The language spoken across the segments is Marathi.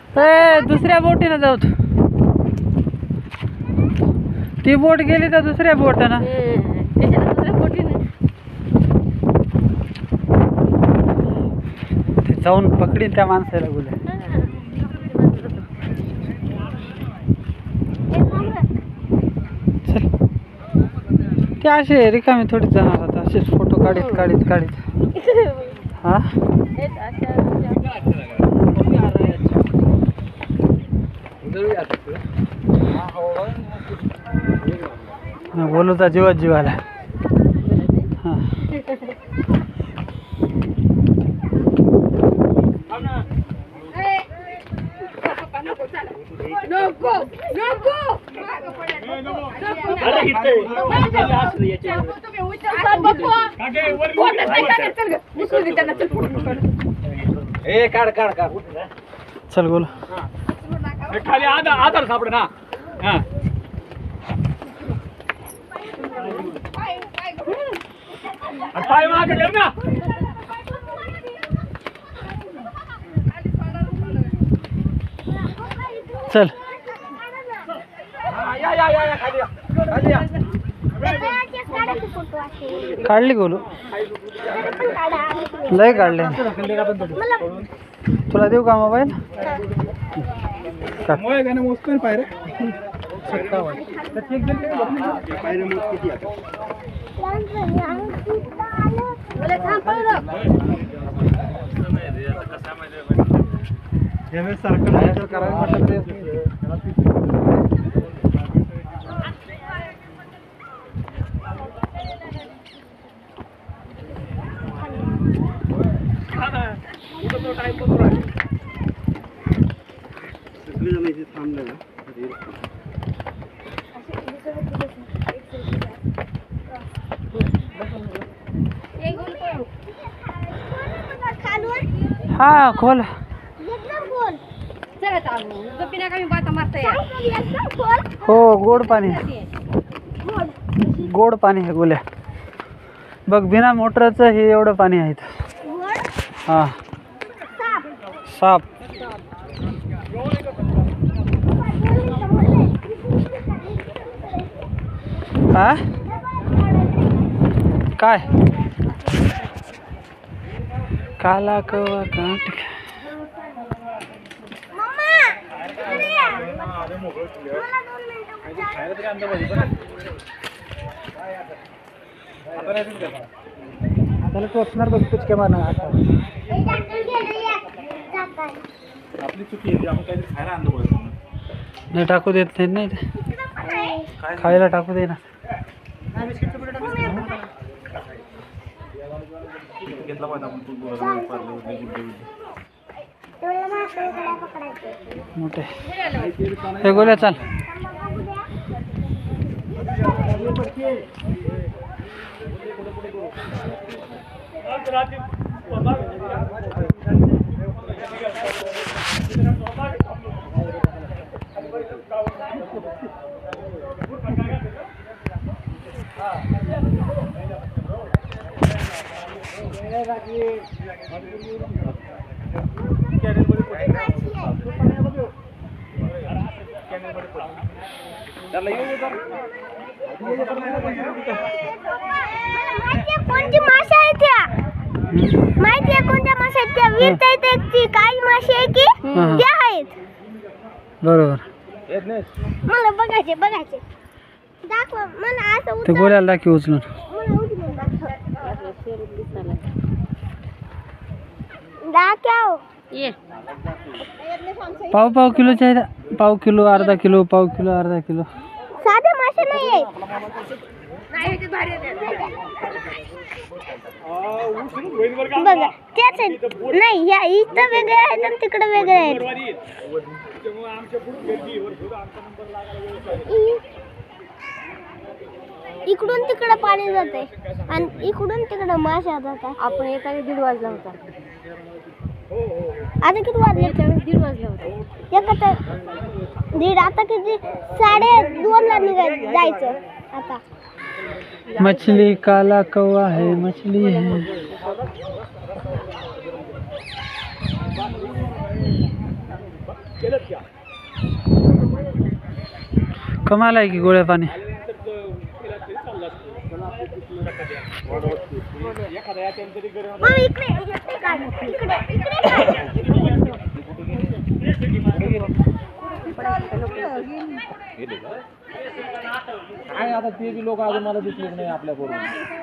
दुसऱ्या बोटीनं जाऊ. ती बोट गेली तर दुसऱ्या बोटानं ते जाऊन पकडीन त्या माणसाला बोले. चल ते असे रिकामी थोडी जाणार आता, असेच फोटो काढीत काढीत काढीत. हा बोलू तर जीवात जीवाला. हा चल बोल. खाली आधार सापड ना. पाय मागे ठेव ना. चल या या या खाली या. खाली या. काढली गोलू, लय काढले. तुला देऊ का मोबाईल? मोजतो पायरे. सारखं करायला म्हटलं हा खोल. हो गोड पाणी, गोड पाणी आहे गोल्या. बघ बिना मोटरचं हे एवढं पाणी आहे. हा साप. हा काय काला कवा काट. त्याला टोचणार बघ. कुचके मारणार. आपली चुकी आहे. आपण काहीतरी खायला आणलं पाहिजे. नाही टाकू देत नाही ते. खायला टाकू दे ना. घेतला पाहिजे आपण. मोठे हे गोल्या चाल. कोणती मासे आहेत त्या? माहिती आहे कोणत्या मासे आहेत त्या? वीर ती काही मासे आहे की त्या आहेत. बरोबर. मला बघायचे बघायचे. दाखव मला असं. ते गोल्याला दाखव उचलून. दाखव. पाव किलोचे आहेत. पाव किलो, अर्धा किलो, पाव किलो, अर्धा किलो. साधे मासे नाही आहेत. बघा त्याच नाही. या इथं वेगळे आहेत आणि तिकडे वेगळे आहेत. इकडून तिकडे पाणी जाते आणि इकडून तिकडे मासे जातात. आपण येताना 1:30 वाजला होता. आता किती वाजले? 1:30 वाजले होते. एकत्र 1:30. आता किती? 2:30 ला जायचं. आता मछली काला कौवा है, मछली है. कमाल आहे की गोळ्या पाणी. मग इकडे काढ. इकडे काय आता ते बी लोक अजून मला दिसले नाही आपल्या बरोबर.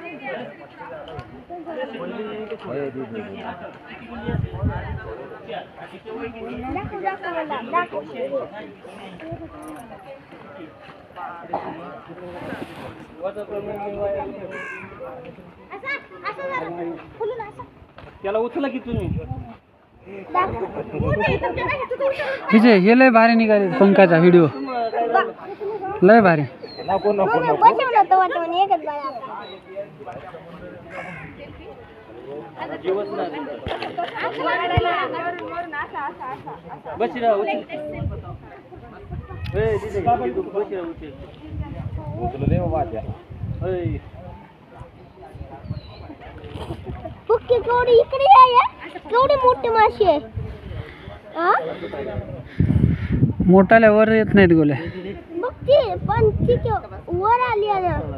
त्याला उचला की तुम्ही. तिचे हे लय भारी निघाले पंखाचा व्हिडिओ. लय भारी. नको नको नको. उचल दे बाबा त्या. केवढी इकडे आहे. केवढी मोठी माशी आहे. मोठाल्या वर येत नाहीत गोल्या. बघ ती पण ती वर आली आहे ना.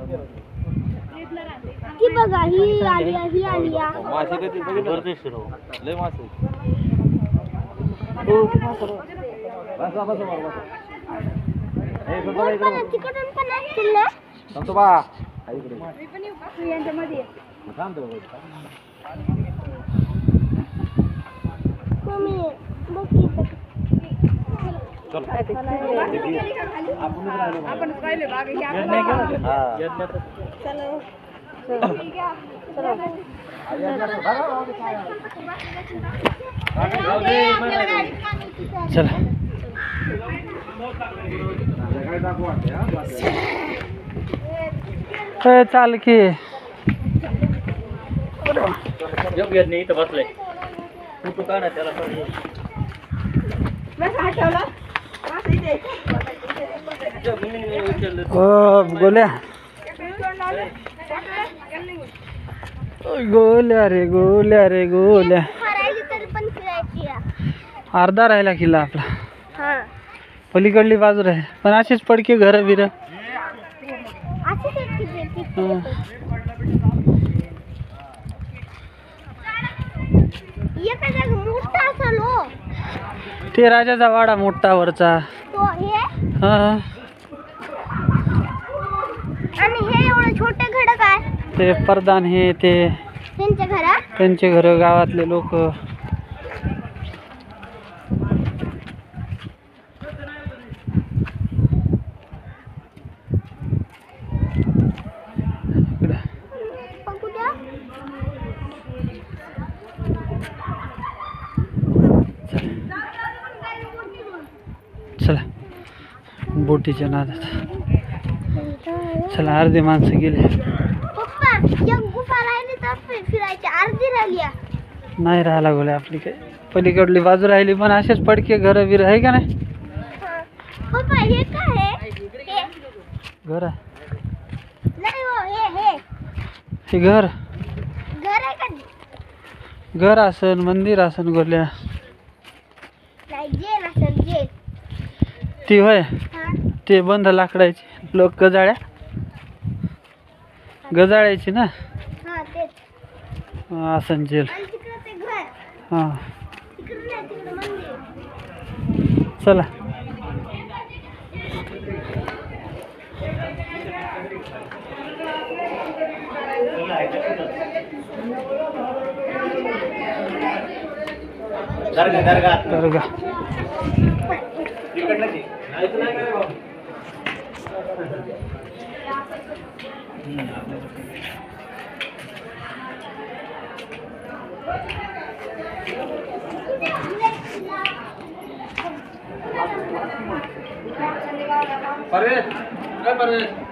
ती बघा ही आली ही आली. मासे कधी बघितलं लय मासे. बसा बसा बसा. हे बघा इकडे. तिकडून पण असतील ना. सांगतो बा. इकडे. मी पण येऊ यांच्यामध्ये. सांगतो मम्मी बघ की. चल. आपण राहिले बागे या. चलो. चला. चाल की. इथं बसलाय. फोटो काढा त्याला. गोल्या गोल्या रे गोल्या रे गोल्या. अर्धा राहिला किल्ला आपला. पलीकडली बाजू आहे पण अशीच पडके घर बिर. ते राजाचा वाडा मोठा वरचा. हा. आणि हे एवढं छोटे घर काय. ते प्रधान हे ते त्यांचे घर गावातले लोक. चला बोटीच्या नादात. चला अर्धे माणसं गेले. पप्पा एक गुफा राहिली तर फिरायची अर्धी राहिली. नाही राहायला गोल्या आपली काय. पलीकडली बाजू राहिली पण असेच पडके घर बिर आहे का नाही. पप्पा हे काय आहे. घर आहे. नाही हो हे घर आहे का. घर असन मंदिर असन गोल्या. नाही जेल असेल जेल. ती होय. ते बंद लाकडायची लोक गजाळ्याची ना. असन जेल. हा. चला. दर्गा. परवेज काय परवेज.